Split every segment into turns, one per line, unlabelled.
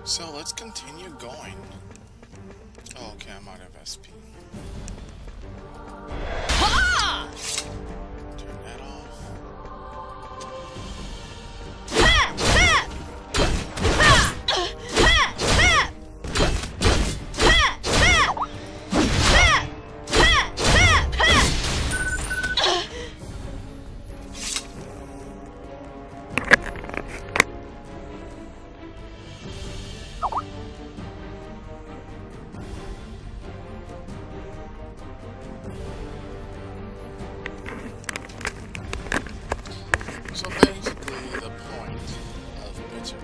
So let's continue going. Oh, okay, I'm out of SP. Turn that off. So basically, the point of Bitter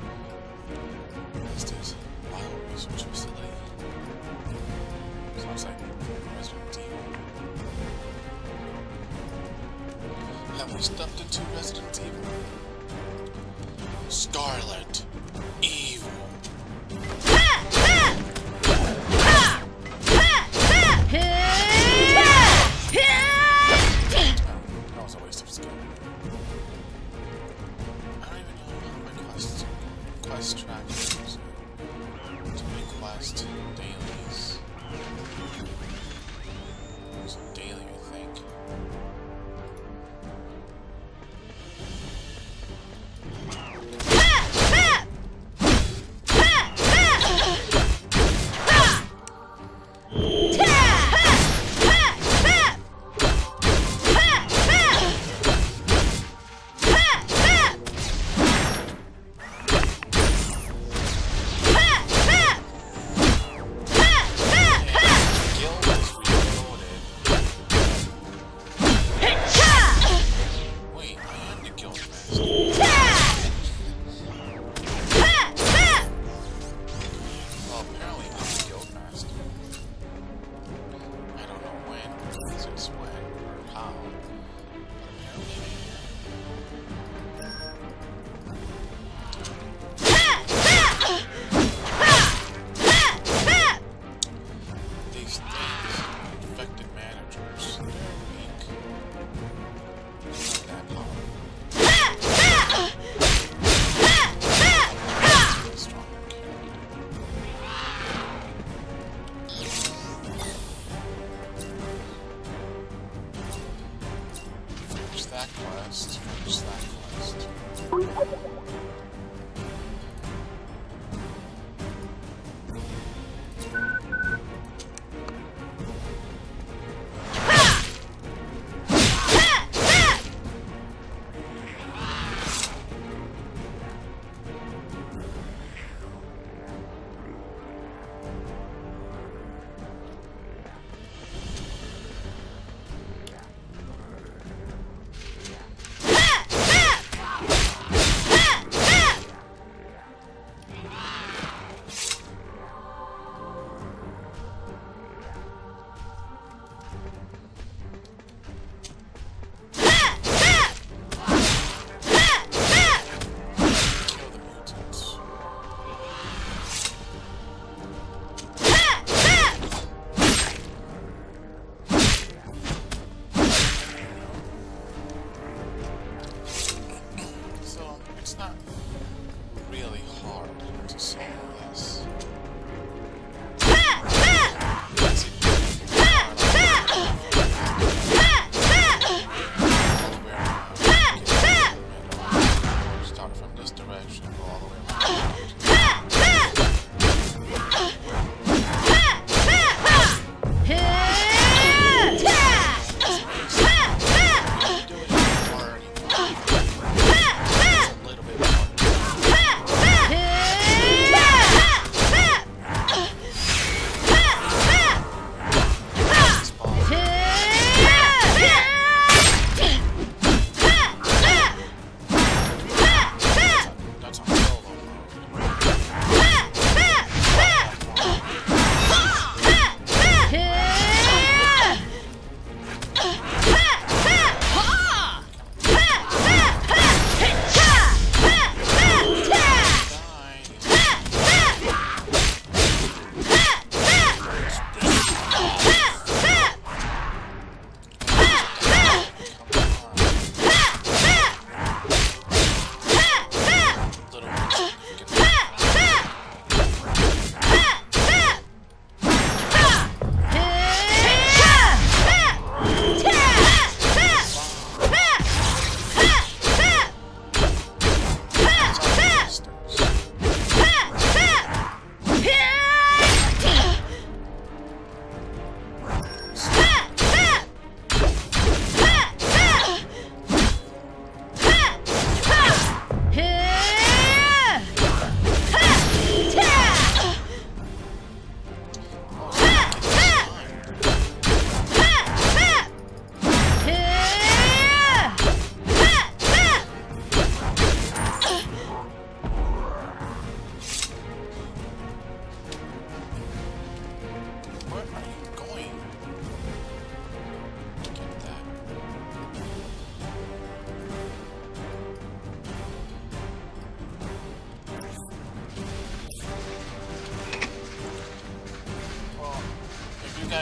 is this bio research facility. Sounds like Resident Evil. Have we stepped into Resident Evil? Scarlet Evil. That was a waste of skill. I don't even know how my quest track is. To make quest dailies. It's a daily, I think. Finish that quest. It's not really hard to solve this. Start from this direction, go all the way around.
Yeah!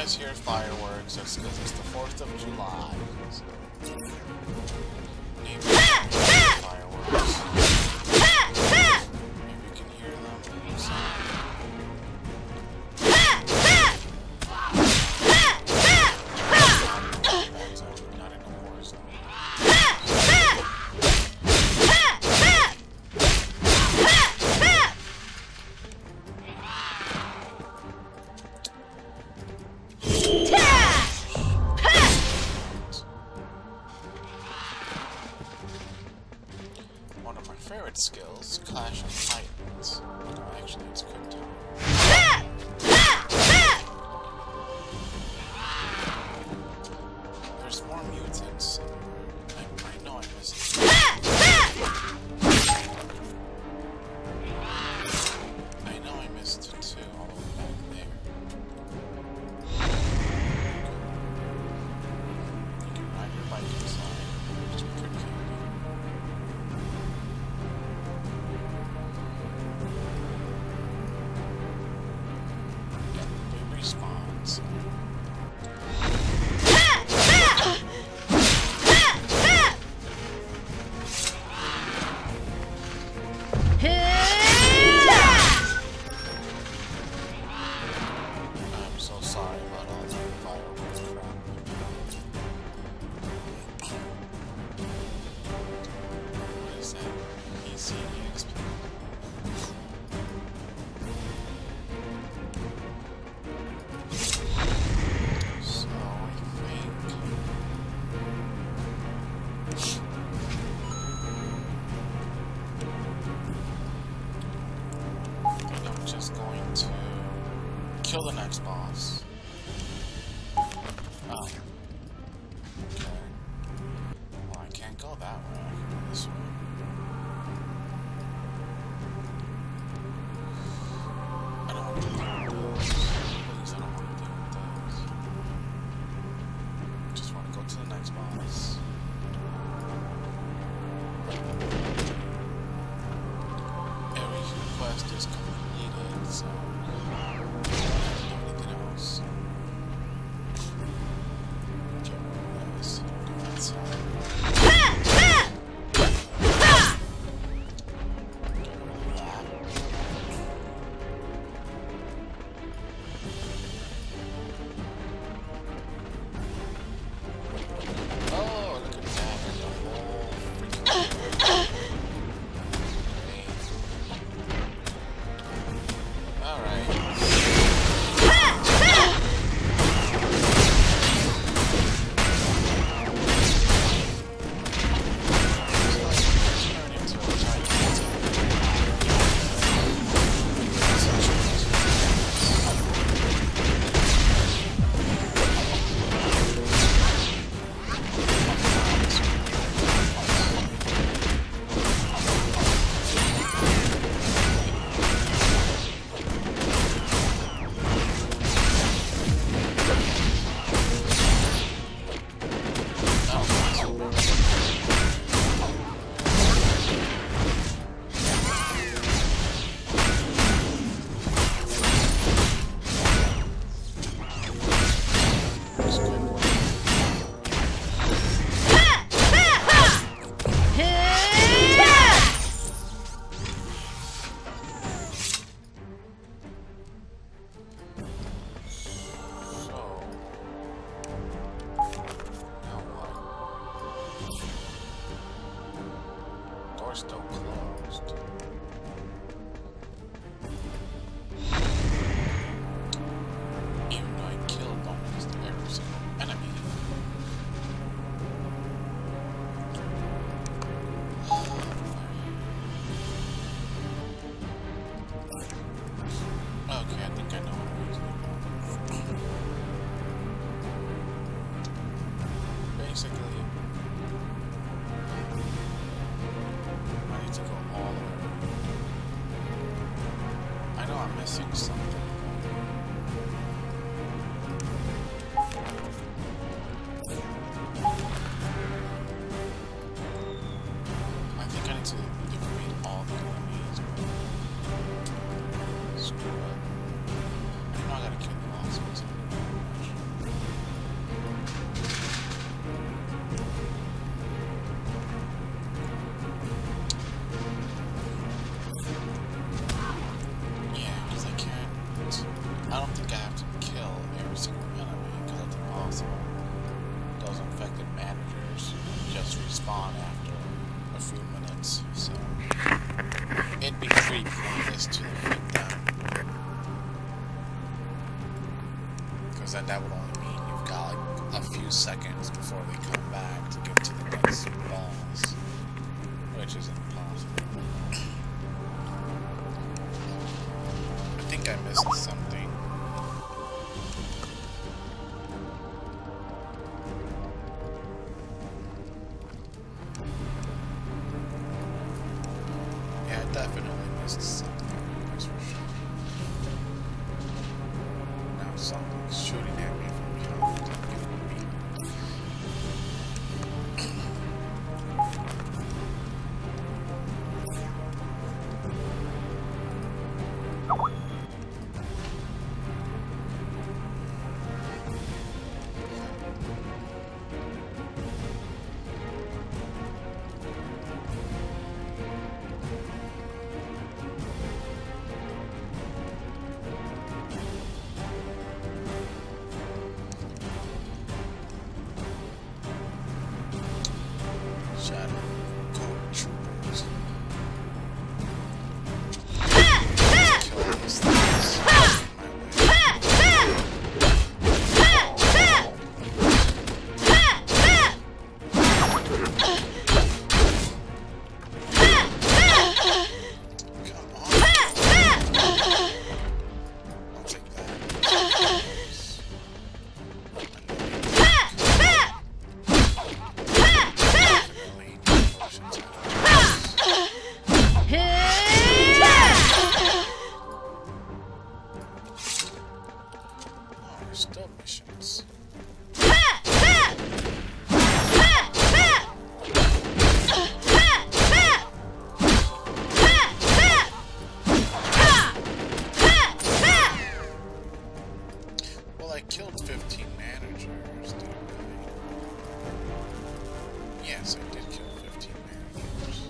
guys hear fireworks, that's because it's the 4th of July. So, maybe fireworks. Maybe you can hear them. So, not in a war zone. One of my favorite skills, Clash of Titans. Actually, it's good too. There's more mutants. I know I missed it. I know I missed it too, all the way back there. You can ride your bike inside, which is pretty handy. Respawns. I'm so sorry about all that fireworks crap. What is that? PC EXP. So I think I'm just going to kill the next boss. Oh. Okay. Well, I can't go that way. I can go this way. I don't want to deal with those. Please, I don't want to deal with those. Just want to go to the next boss. Every quest is completed, so I don't have to do anything else. Get rid of this. Do that side. Get rid of that. Oh, look at that. There's a whole freaking alright. Turn into a giant Door's still closed. Even though I killed almost every single enemy. Okay, I think I know what I'm doing. Basically, I need to go all the way. I know I'm missing something. I think I need to defeat all the enemies. Screw it. I know I gotta kill the last ones. wait for this to fit down. Because then that would only mean you've got like a few seconds before they come back to get to the next boss, which is impossible. I think I missed something. Yeah, I definitely missed something, that's for sure. Now something's shooting at me from behind. Still missions. Well, I killed 15 managers, didn't I? Yes, I did kill 15 managers.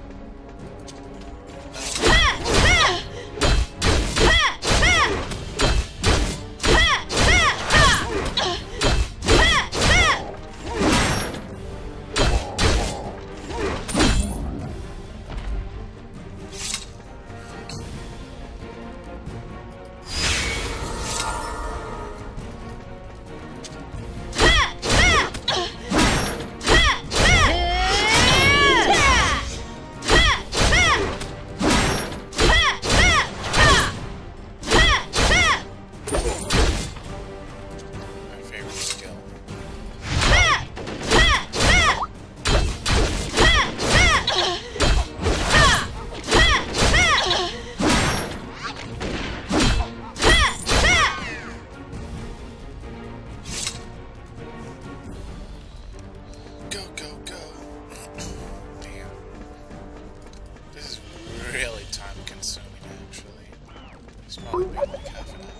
Probably been like half an hour.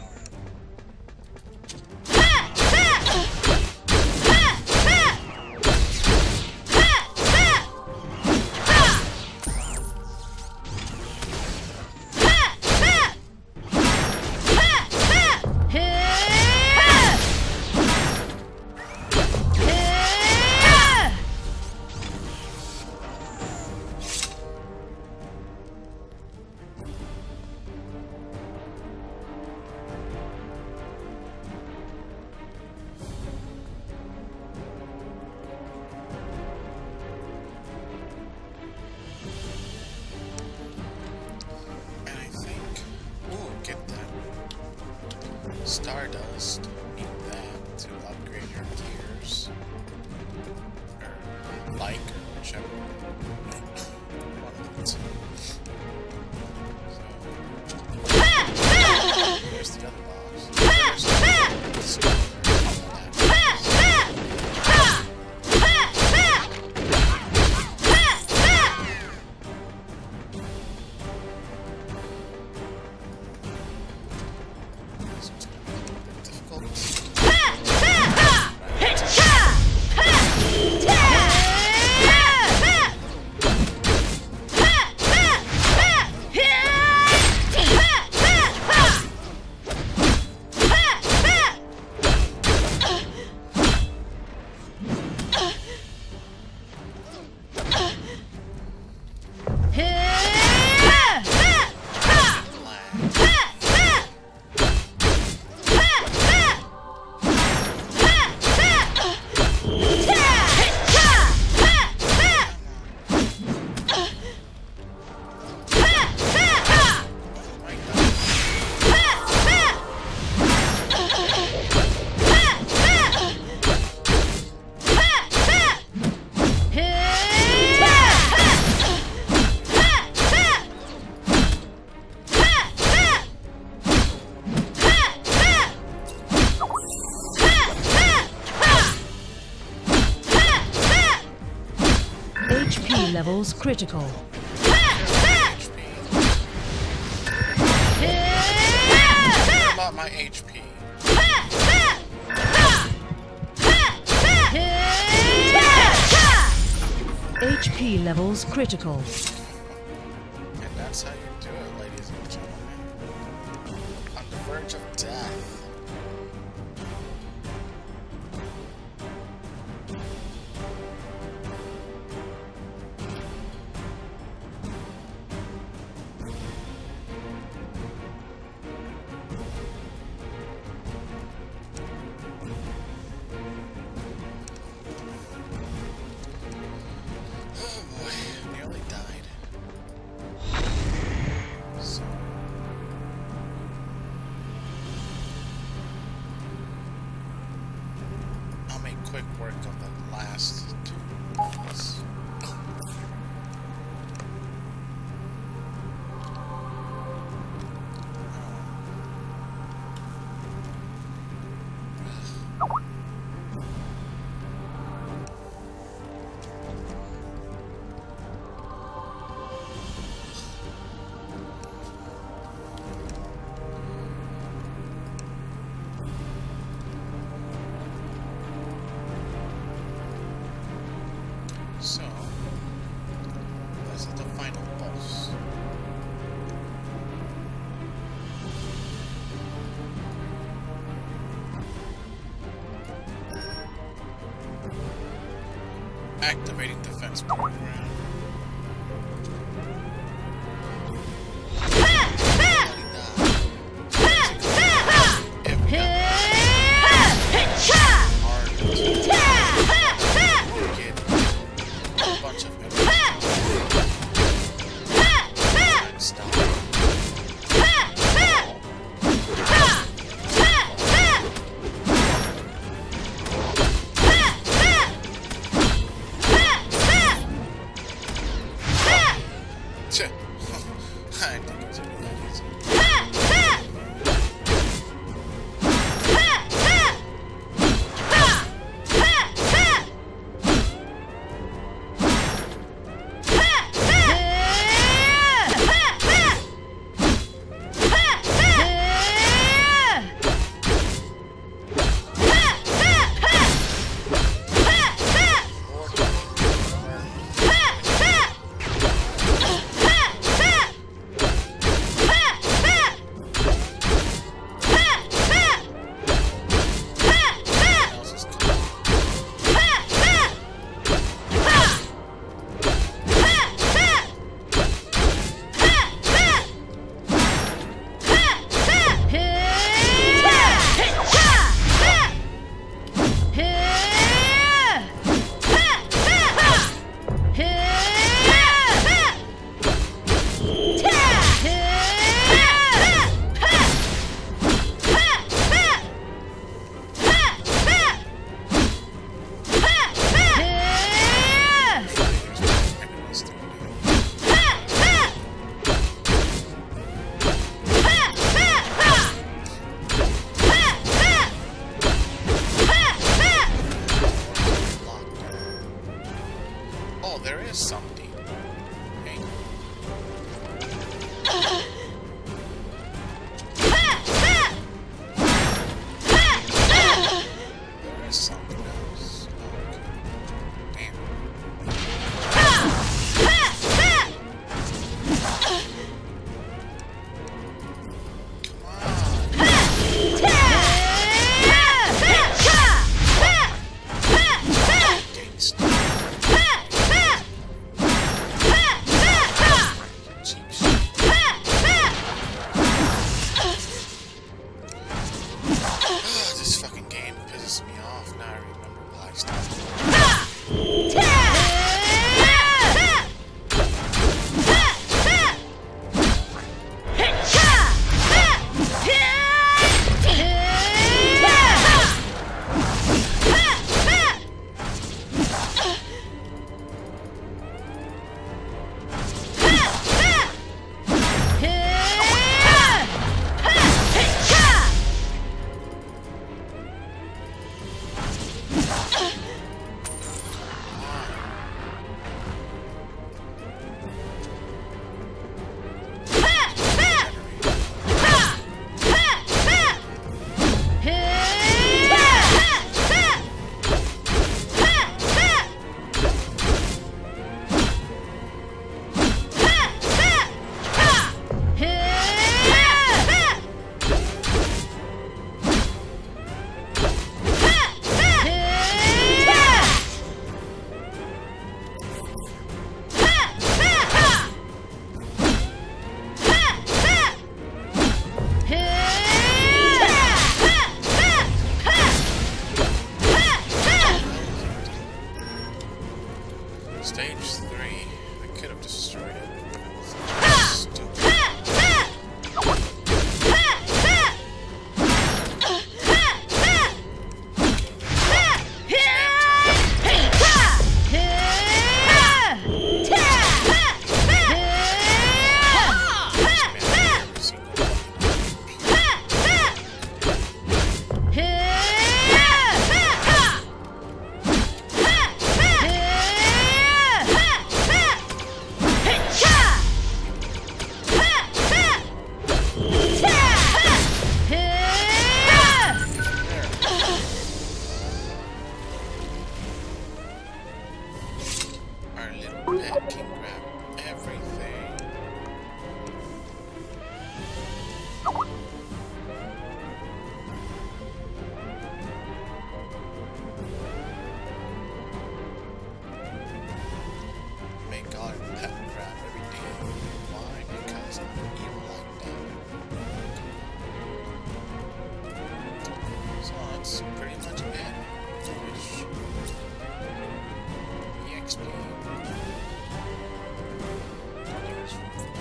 Stardust, need that to upgrade your gears, or like, or whichever one of the two. So, there's the other box.
levels critical.
HP. What about my HP?
HP levels critical.
And that's how you do it, ladies and gentlemen. On the verge of death. Oh boy, nearly died. So. I'll make quick work of the last two balls. So, this is the final boss. Activating defense program.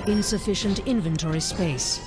Insufficient inventory space.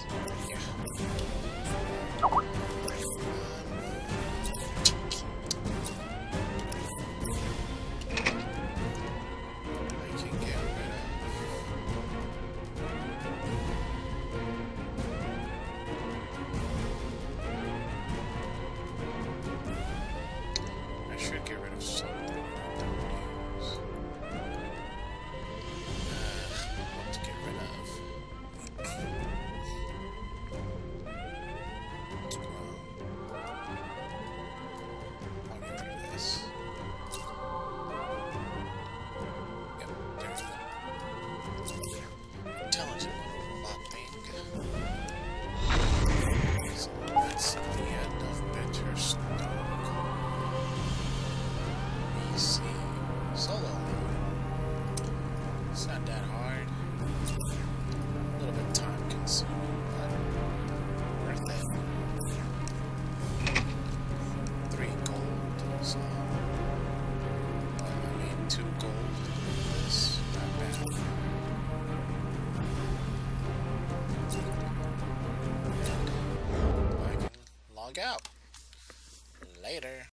Out. Later.